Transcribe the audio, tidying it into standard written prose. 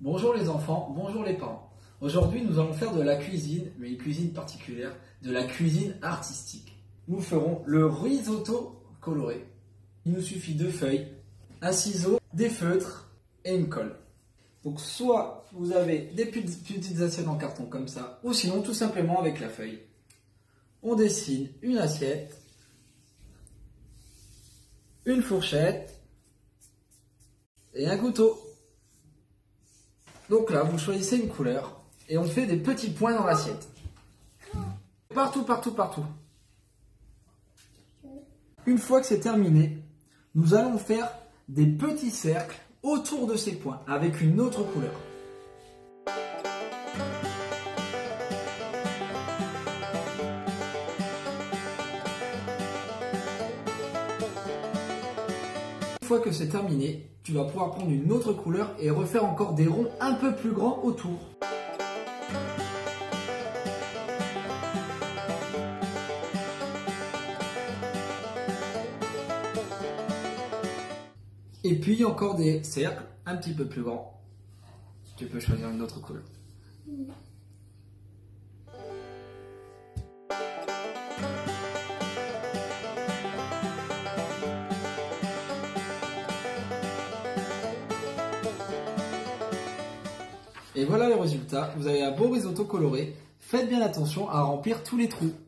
Bonjour les enfants, bonjour les parents. Aujourd'hui nous allons faire de la cuisine, mais une cuisine particulière, de la cuisine artistique. Nous ferons le risotto coloré. Il nous suffit de feuilles, un ciseau, des feutres et une colle. Donc soit vous avez des petites assiettes en carton comme ça, ou sinon tout simplement avec la feuille. On dessine une assiette, une fourchette et un couteau. Donc là, vous choisissez une couleur et on fait des petits points dans l'assiette. Partout, partout, partout. Une fois que c'est terminé, nous allons faire des petits cercles autour de ces points avec une autre couleur. Une fois que c'est terminé, tu vas pouvoir prendre une autre couleur et refaire encore des ronds un peu plus grands autour. Et puis encore des cercles un petit peu plus grands. Tu peux choisir une autre couleur. Et voilà le résultat, vous avez un beau risotto coloré. Faites bien attention à remplir tous les trous.